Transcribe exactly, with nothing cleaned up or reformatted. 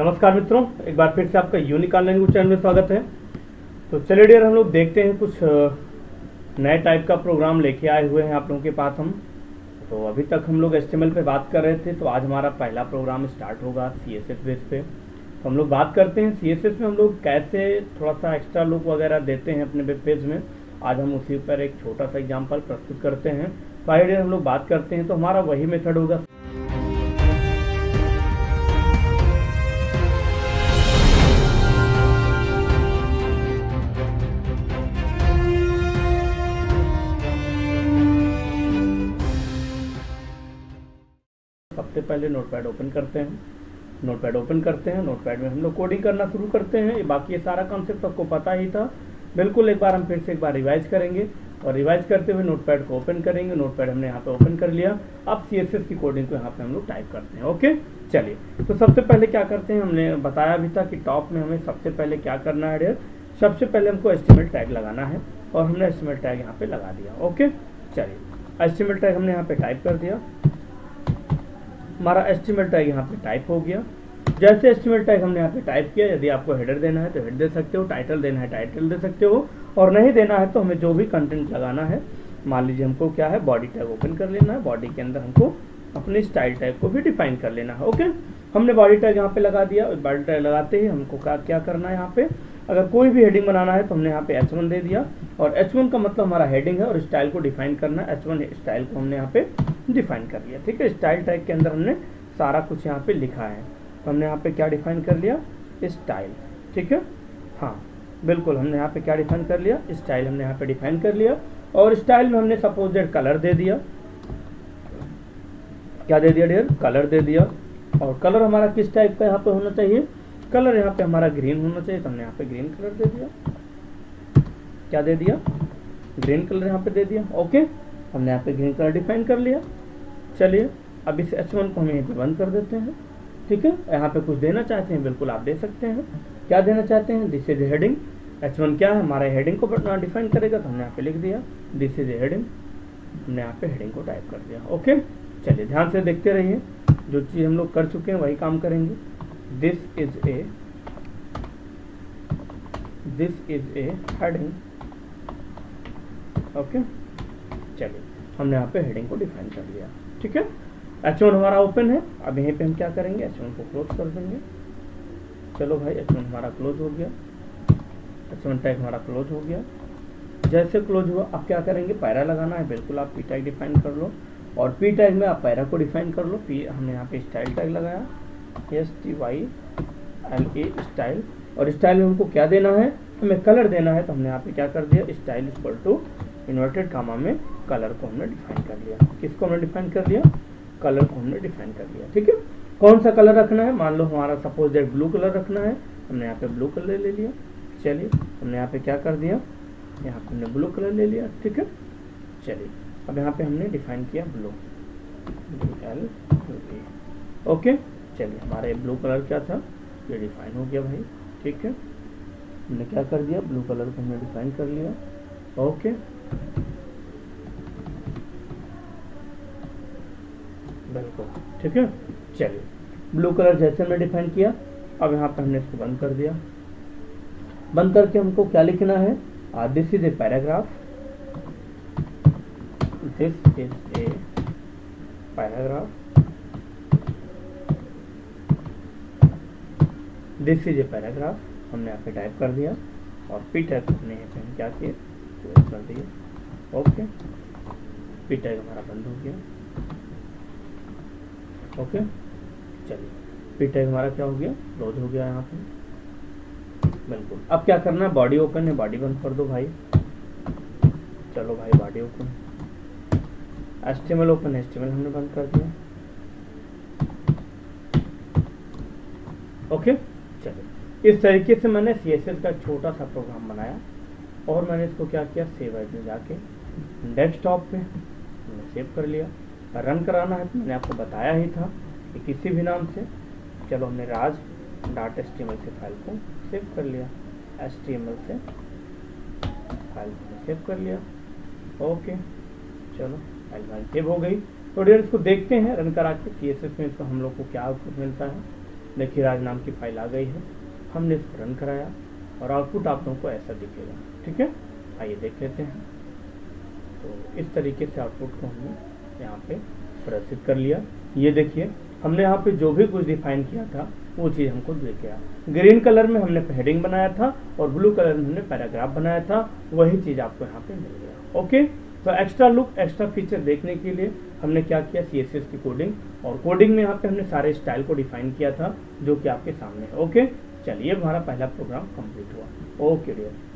नमस्कार मित्रों, एक बार फिर से आपका यूनिक लैंग्वेज चैनल में स्वागत है। तो चलिए डियर, हम लोग देखते हैं कुछ नए टाइप का प्रोग्राम लेके आए हुए हैं आप लोगों के पास हम। तो अभी तक हम लोग एचटीएमएल पे बात कर रहे थे, तो आज हमारा पहला प्रोग्राम स्टार्ट होगा सीएसएस बेस पे। तो हम लोग बात करते हैं सीएसएस में हम लोग कैसे थोड़ा सा एक्स्ट्रा लुक वगैरह देते हैं अपने वेब पेज में। आज हम उसी पर एक छोटा सा एग्जाम्पल प्रस्तुत करते हैं। तो आइए डियर, हम लोग बात करते हैं। तो हमारा वही मेथड होगा। सबसे पहले नोटपैड ओपन करते हैं। नोटपैड ओपन करते हैं नोटपैड में हम लोग कोडिंग करना शुरू करते हैं। बाकी ये सारा कॉन्सेप्ट आपको पता ही था। बिल्कुल एक बार हम फिर से एक बार रिवाइज करेंगे और रिवाइज करते हुए नोटपैड को ओपन करेंगे। नोटपैड हमने यहाँ पे ओपन कर लिया। अब सीएसएस की कोडिंग को यहाँ पे हम लोग टाइप करते हैं। ओके, चलिए। तो सबसे पहले क्या करते हैं, हमने बताया भी था कि टॉप में हमें सबसे पहले क्या करना है डियर, सबसे पहले हमको एचटीएमएल टैग लगाना है और हमने एचटीएमएल टैग यहाँ पे लगा दिया। ओके, चलिए। एचटीएमएल टैग हमने यहाँ पे टाइप कर दिया। हमारा एचटीएमएल टैग यहाँ पे टाइप हो गया। जैसे एचटीएमएल टैग हमने यहाँ पे टाइप किया, यदि आपको हेडर देना है तो हेड दे सकते हो, टाइटल देना है टाइटल दे सकते हो, और नहीं देना है तो हमें जो भी कंटेंट लगाना है, मान लीजिए हमको क्या है, बॉडी टैग ओपन कर लेना है। बॉडी के अंदर हमको अपने स्टाइल टैग को भी डिफाइन कर लेना है। ओके, हमने बॉडी टैग यहाँ पे लगा दिया। बॉडी टैग लगाते ही हमको क्या क्या करना है, यहाँ पे अगर कोई भी हेडिंग बनाना है तो हमने यहाँ पे एच वन दे दिया, और एच वन का मतलब हमारा हेडिंग है और स्टाइल को डिफाइन करना है। एच वन स्टाइल को हमने यहाँ पे डिफाइन कर लिया। ठीक है, स्टाइल टैग के अंदर हमने सारा कुछ यहाँ पे लिखा है। तो हमने यहाँ पे क्या डिफाइन कर लिया, स्टाइल। ठीक है, हाँ बिल्कुल, हमने यहाँ पे क्या डिफाइन कर लिया, स्टाइल हमने यहाँ पे डिफाइन कर लिया। और स्टाइल में हमने सपोजेड कलर दे दिया। क्या दे दिया डियर, कलर दे दिया। और कलर हमारा किस टाइप का यहाँ पे होना चाहिए, कलर यहाँ पे हमारा ग्रीन होना चाहिए। तो हमने यहाँ पे ग्रीन कलर दे दिया। क्या दे दिया, ग्रीन कलर यहाँ पे दे दिया। ओके, हमने यहाँ पे ग्रीन कलर डिफाइन कर लिया। चलिए, अब इस एच वन को हम यहीं पे बंद कर देते हैं। ठीक है, यहाँ पे कुछ देना चाहते हैं, बिल्कुल आप दे सकते हैं। क्या देना चाहते हैं, this is heading. H one क्या है, हमारे हेडिंग को डिफाइन करेगा। तो हमने यहाँ पे लिख दिया दिस इज हेडिंग। हमने यहाँ पे हेडिंग को टाइप कर दिया। ओके, चलिए ध्यान से देखते रहिए। जो चीज़ हम लोग कर चुके हैं वही काम करेंगे। This is a this is a heading. Okay, चलिए हमने यहाँ पे हेडिंग को डिफाइन कर लिया। ठीक है, एच वन हमारा ओपन है। अब यहीं पे हम क्या करेंगे, एच वन को क्लोज कर देंगे। चलो भाई, एच वन हमारा क्लोज हो गया। एच वन टैग हमारा क्लोज हो गया। जैसे क्लोज हुआ, अब क्या करेंगे, पैरा लगाना है। बिल्कुल आप पी टैग डिफाइन कर लो, और पी टैग में आप पैरा को डिफाइन कर लो। पी हमने यहाँ पे स्टाइल टैग लगाया, S T Y L A style. और स्टाइल में हमको क्या देना है, हमें कलर देना है। तो हमने यहाँ पे क्या कर दिया, style equal to inverted comma में कलर को हमने डिफाइन कर लिया। किसको हमने डिफाइन कर लिया, कलर को हमने डिफाइन कर लिया। ठीक है, कौन सा कलर रखना है, मान लो हमारा सपोज दैट ब्लू कलर रखना है। हमने यहाँ पे ब्लू कलर ले लिया। चलिए, हमने यहाँ पे क्या कर दिया, यहाँ पे हमने ब्लू कलर ले लिया। ठीक है, चलिए अब यहाँ पे हमने डिफाइन किया ब्लू, एल ए। ओके, चलिए हमारा ये ब्लू कलर क्या था, ये डिफाइन हो गया भाई। ठीक है, हमने क्या कर दिया, ब्लू कलर को हमने डिफाइन कर लिया। ओके, बिल्कुल ठीक है। चलिए, ब्लू कलर जैसे हमने डिफाइन किया, अब यहाँ पे हमने इसको बंद कर दिया। बंद करके हमको क्या लिखना है, this is a paragraph. This is a paragraph. This is a paragraph हमने यहाँ पे टाइप कर दिया, और पी टैग हमने यहाँ पे हम क्या किए, क्लोज कर दिया। ओके, पी टैग हमारा बंद हो गया। ओके, चलिए पी टैग हमारा क्या हो गया, क्लोज हो गया यहाँ पे। बिल्कुल, अब क्या करना है, बॉडी ओपन है, बॉडी बंद कर दो भाई। चलो भाई, body open. HTML open, HTML हमने बंद कर दिया। ओके, चलिए इस तरीके से मैंने सीएसएस का छोटा सा प्रोग्राम बनाया, और मैंने इसको क्या किया, सेव एज में जाके डेस्कटॉप पे मैंने सेव कर लिया। रन कराना है तो मैंने आपको बताया ही था कि किसी भी नाम से। चलो, हमने Raj dot H T M L से फाइल को सेव कर लिया। एच टी एम एल से फाइल को सेव कर लिया। ओके, चलो फाइल फाइल सेव हो गई। तो डियर, इसको देखते हैं रन करा के सीएसएस में इसको हम लोग को क्या आउटपुट मिलता है। देखिए राज नाम की फाइल आ गई है, हमने इसको रन कराया और आउटपुट आप लोगों को ऐसा दिखेगा। ठीक है, आइए देख लेते हैं। तो इस तरीके से आउटपुट को हमने यहाँ पे प्रदर्शित कर लिया। ये देखिए हमने यहाँ पे जो भी कुछ डिफाइन किया था वो चीज़ हमको दिख गया। ग्रीन कलर में हमने हेडिंग बनाया था और ब्लू कलर में हमने पैराग्राफ बनाया था, वही चीज़ आपको यहाँ पे मिल गया। ओके, तो एक्स्ट्रा लुक, एक्स्ट्रा फीचर देखने के लिए हमने क्या किया, सी एस एस की कोडिंग, और कोडिंग में यहाँ पे हमने सारे स्टाइल को डिफाइन किया था जो कि आपके सामने है। ओके, चलिए हमारा पहला प्रोग्राम कंप्लीट हुआ। Okay dear.